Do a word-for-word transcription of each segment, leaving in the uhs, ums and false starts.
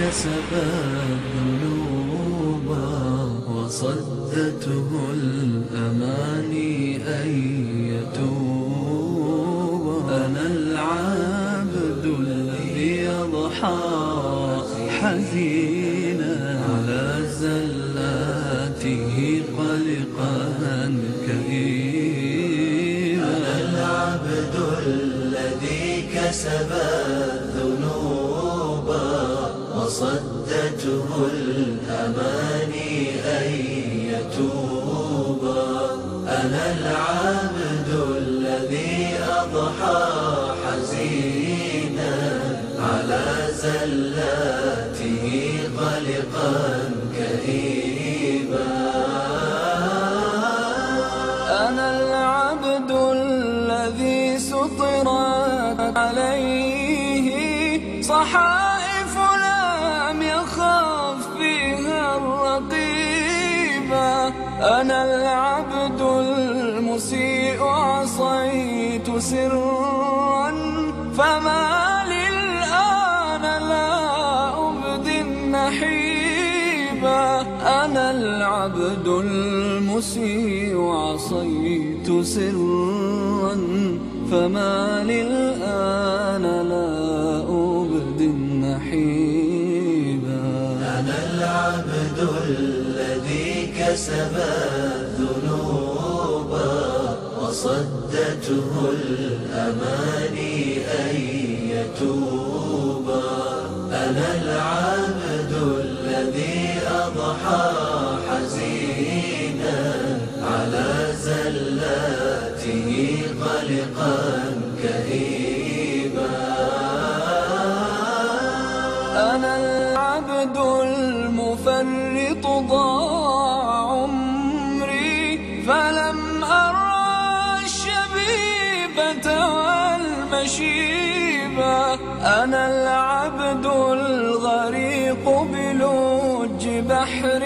كسب الذنوب وصدته الأماني أن يتوب. أنا العبد الذي يضحى حزينا على زلاته قلقا كئيبا. أنا العبد الذي كسب الذنوب وصدته الأماني أن يتوب. أنا العبد الذي أضحى حزينا على زلاته قلقا كئيبا. أنا العبد الذي سطرت عليه صحائف لم يخف فيها الرقيبا. أنا العبد المسيء عصيت سرا فما للآن لا أبدي النحيبا. أنا العبد المسيء عصيت سرا فما للآن لا أبدي النحيبا. أنا العبد الذي كسب الذنوب وصدته الأماني أن يتوب. أنا العبد الذي أضحى حزينا على زلاته قلقا كئيبا. أنا العبد المفرط ضاع عمري فلم أرى الشبيبة والمشيبة. أنا العبد الغريق بلوج بحر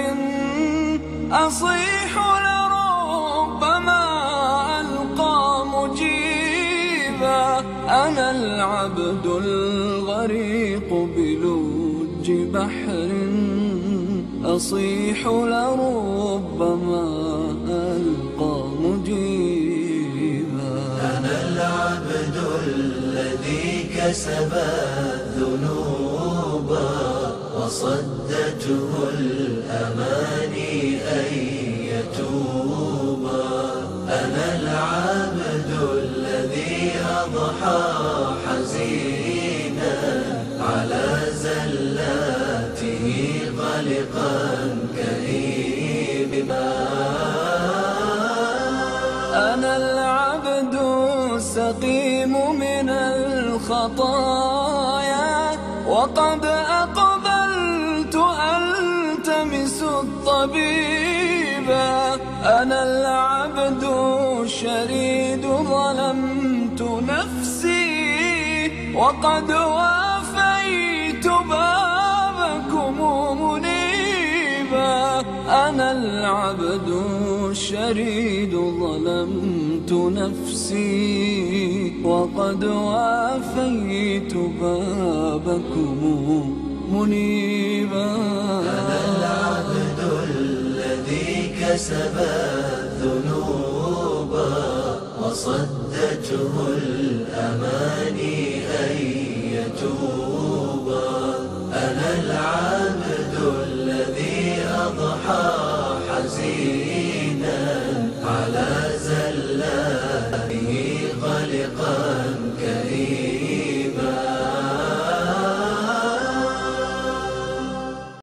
أصيح لربما ألقى مجيبا. أنا العبد الغريق بلوج بحر أصيح لربما ألقى مجيبا. أنا العبد الذي كسب الذنوب وصدته الأماني أن يتوب. أنا العبد الذي أضحى حزينا على زلاته قلقا كئيبا. أنا العبد السقيم من الخطايا وقد أقبلت ألتمس الطبيبا. أنا العبد الشريد ظلمت نفسي وقد وافيت بابكم منيبا. أنا العبد الشريد ظلمت نفسي وقد وافيت بابكم منيبا. أنا العبد الذي كسب الذنوب وصدته الأماني أن يتوب. أنا العبد الذي أضحى حزينا على زلاته قلقا كئيبا.